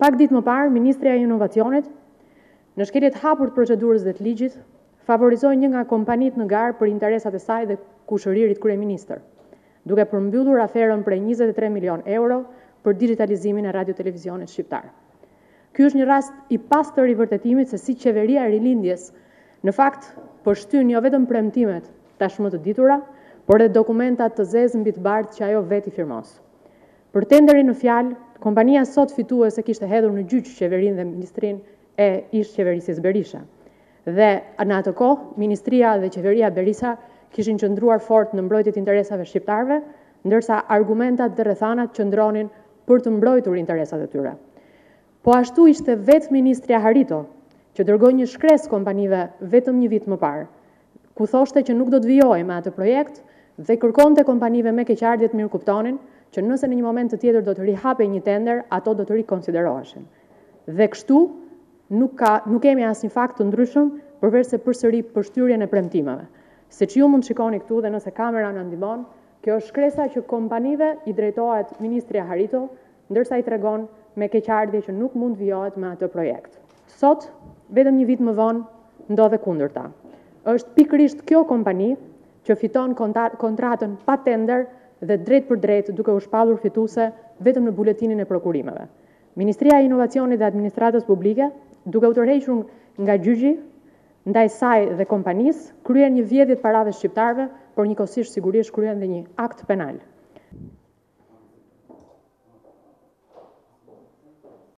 Pak ditë më parë, Ministrja e Inovacionit, në shkelje të hapur të procedurës dhe të ligjit, favorizoi një nga kompanitë në garë për interesat e saj dhe kushëririt kryeministër, duke përmbyllur aferën prej 23 milion euro për digitalizimin e radio-televizionit shqiptar. Ky është një rast i pastër i vërtetimit se si qeveria e rilindjes në fakt përshtyn jo vetëm premtimet tashmë të ditura, por edhe dokumentat të zezë mbi të bardhë që ajo vetë i firmos. Për tenderin në fjalë, kompania sot fituese kishte hedhur në gjyq qeverinë dhe ministrinë e ish qeverisjes Berisha. Dhe në atë kohë, ministria dhe qeveria Berisha kishin qëndruar fort në mbrojtjet e interesave shqiptarëve, ndërsa argumentat dhe rrethanat qëndronin për të mbrojtur interesat e tyre. Po ashtu ishte vetë ministrja Harito, që dërgoi një shkresë kompanive vetëm një vit më parë, ku thoshte që nuk do të vijojë me atë projekt dhe kërkonte kompanive me keqardhje të mirë kuptonin që nëse në një moment të tjetër do të rihapej një tender, ato do të rikonsideroheshin. Dhe kështu nuk kemi asnjë fakt të ndryshëm përveç se përsëri përshtyrjen e premtimeve. Siç ju mund të shikoni këtu dhe nëse kamera na ndihmon, kjo është shkresa që kompanive i drejtohet ministrja Harito, ndërsa i tregon me keqardhje që nuk mund vijohet me atë projekt. Sot, vetëm një vit më vonë, ndodhe kundërta. Është pikërisht kjo kompani që fiton kontratën pa tender dhe drejt për drejt duke u shpallur fituese vetëm në buletinin e prokurimeve. Ministria e Inovacionit dhe Administratës Publike, duke u tërhequr nga gjyqi ndaj saj dhe kompanisë, kryen një vjedhje të parave shqiptarëve, por njëkohësisht sigurisht kryen dhe një akt penal.